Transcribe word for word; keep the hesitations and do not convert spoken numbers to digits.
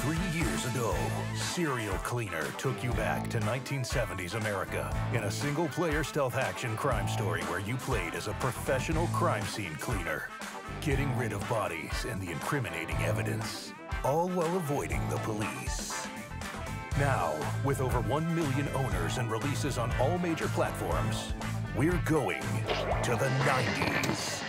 Three years ago, Serial Cleaner took you back to nineteen seventies America in a single-player stealth action crime story where you played as a professional crime scene cleaner, getting rid of bodies and the incriminating evidence, all while avoiding the police. Now, with over one million owners and releases on all major platforms, we're going to the nineties.